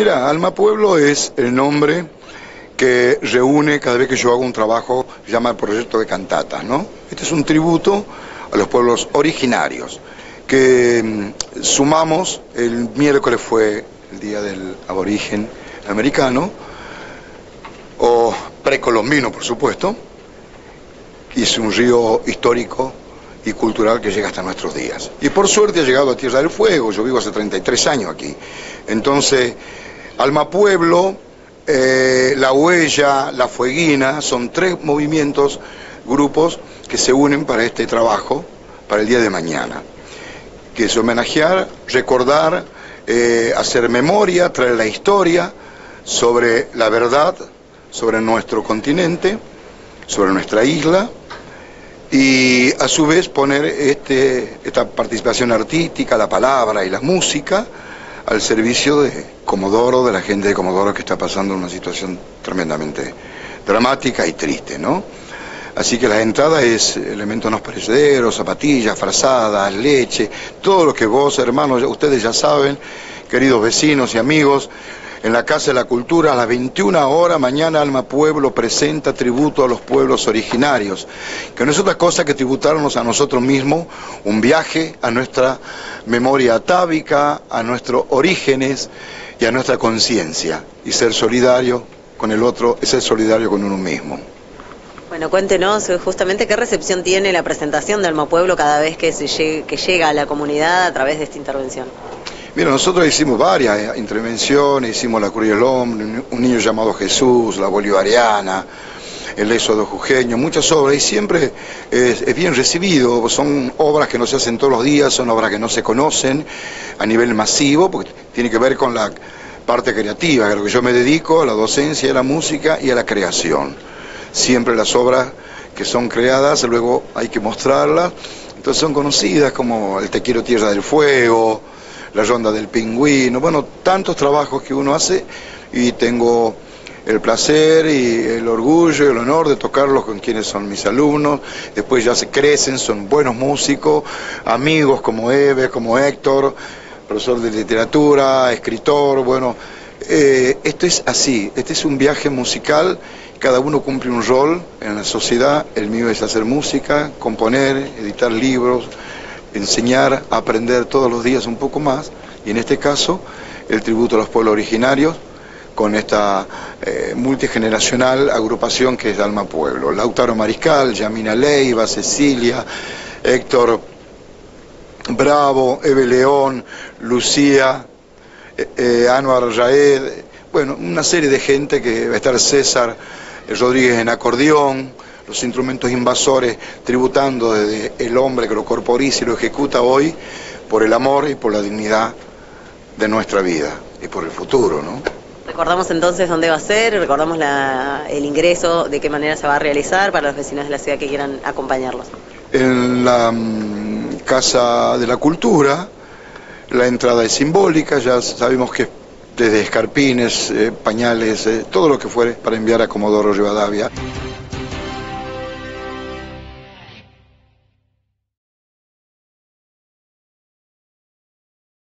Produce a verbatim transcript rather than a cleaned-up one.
Mira, Alma Pueblo es el nombre que reúne cada vez que yo hago un trabajo que se llama el proyecto de cantatas, ¿no? Este es un tributo a los pueblos originarios, que mm, sumamos, el miércoles fue el día del aborigen americano, o precolombino por supuesto, y es un río histórico y cultural que llega hasta nuestros días. Y por suerte ha llegado a Tierra del Fuego, yo vivo hace treinta y tres años aquí. Entonces, Alma Pueblo, eh, La Huella, La Fueguina, son tres movimientos, grupos que se unen para este trabajo, para el día de mañana. Que es homenajear, recordar, eh, hacer memoria, traer la historia sobre la verdad, sobre nuestro continente, sobre nuestra isla, y a su vez poner este, esta participación artística, la palabra y la música al servicio de Comodoro, de la gente de Comodoro que está pasando una situación tremendamente dramática y triste, ¿no? Así que la entrada es elementos no perecederos, zapatillas, frazadas, leche, todo lo que vos, hermanos, ustedes ya saben, queridos vecinos y amigos. En la Casa de la Cultura, a las veintiuna horas, mañana Alma Pueblo presenta tributo a los pueblos originarios, que no es otra cosa que tributarnos a nosotros mismos, un viaje a nuestra memoria atávica, a nuestros orígenes y a nuestra conciencia. Y ser solidario con el otro es ser solidario con uno mismo. Bueno, cuéntenos justamente qué recepción tiene la presentación de Alma Pueblo cada vez que, se llegue, que llega a la comunidad a través de esta intervención. Mira, nosotros hicimos varias intervenciones, hicimos La Cruz y el Hombre, Un Niño Llamado Jesús, La Bolivariana, El Éxodo Jujeño, muchas obras, y siempre es, es bien recibido. Son obras que no se hacen todos los días, son obras que no se conocen a nivel masivo, porque tiene que ver con la parte creativa, a lo que yo me dedico, a la docencia, a la música y a la creación. Siempre las obras que son creadas, luego hay que mostrarlas, entonces son conocidas como El Te Quiero Tierra del Fuego, La Ronda del Pingüino, bueno, tantos trabajos que uno hace, y tengo el placer y el orgullo y el honor de tocarlos con quienes son mis alumnos. Después ya se crecen, son buenos músicos, amigos como Eve, como Héctor, profesor de literatura, escritor. Bueno, eh, esto es así, este es un viaje musical, cada uno cumple un rol en la sociedad. El mío es hacer música, componer, editar libros, enseñar, aprender todos los días un poco más, y en este caso el tributo a los pueblos originarios con esta eh, multigeneracional agrupación que es Alma Pueblo. Lautaro Mariscal, Yamina Leiva, Cecilia, Héctor Bravo, Eve León, Lucía, eh, eh, Anuar Raed, bueno, una serie de gente que va a estar César eh, Rodríguez en acordeón, los instrumentos invasores tributando desde el hombre que lo corporiza y lo ejecuta hoy por el amor y por la dignidad de nuestra vida y por el futuro, ¿no? Recordamos entonces dónde va a ser, recordamos la, el ingreso, de qué manera se va a realizar para los vecinos de la ciudad que quieran acompañarlos. En la um, Casa de la Cultura, la entrada es simbólica, ya sabemos que desde escarpines, eh, pañales, eh, todo lo que fuere para enviar a Comodoro Rivadavia.